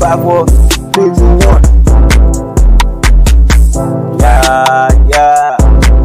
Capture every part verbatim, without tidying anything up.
Five, four, three, two, one. Yeah, yeah.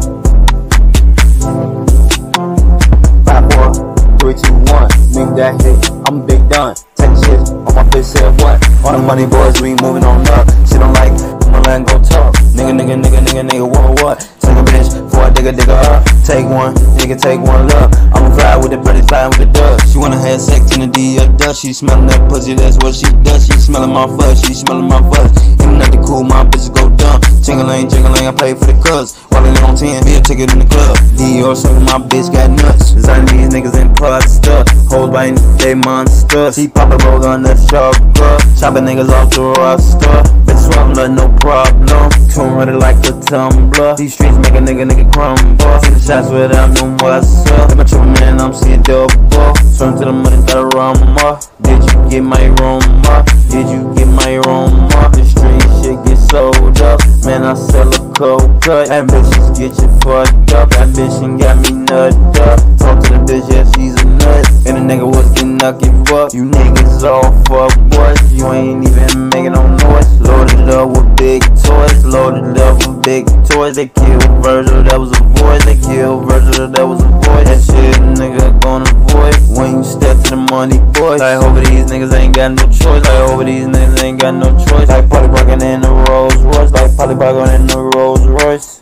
Five, four, three, two, one. Make that hit, I'm big done. Take shit on my face, said what? All the money boys, we moving on up. Shit don't like, come on, let go talk. Nigga, nigga, nigga, nigga, nigga, what, what? Take a bitch before I dig a digger up. Take one, nigga, take one love. I'ma fly with the birdies, flying with the dust. She wanna have sex in the D or dust. She smelling that pussy, that's what she does. She smelling my fuzz, she smelling my fuzz. Ain't nothing cool, my bitches go dumb. Jingling, jingling, I play for the cuz. While they on ten, be a ticket in the club. D or something, my bitch got nuts. Designing these niggas in pod stuff. Hoes biting, they monsters. She pop a roll on the sharp club. Chopping niggas off the roster. Bitch swamp, no problem. Tune ready like a tumbler. These streets make a nigga, nigga crumble. See the shots without no what's up. My triple man, I'm seeing double. Swim to the money, gotta rumba. Did you get my Roma? Did you get my Roma? The street shit get sold up. Man, I sell a cold cut. Ambitions get you fucked up. Ambition got me nutted up. Talk to the bitch, yeah, she's a nut. And the nigga was getting up, give up. You niggas all fuck what? You ain't even making no noise. Loaded up with big toys. Loaded up with big toys. They killed Virgil, that was a voice. They killed Virgil, that was a voice. That shit nigga gonna avoid when you step to the money, boys. I hope these niggas ain't got no choice. I hope these niggas ain't got no choice. Like Polly Parkin' in the Rolls Royce. Like Polly Parkin' in the Rolls Royce.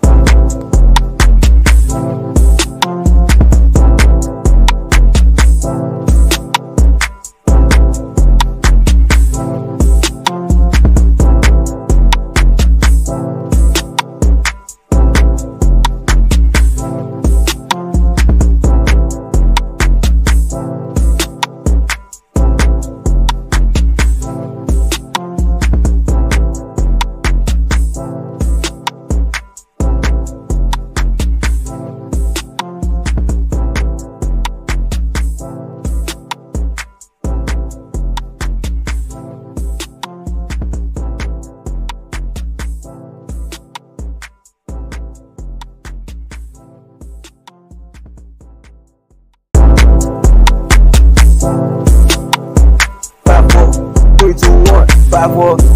Five, four,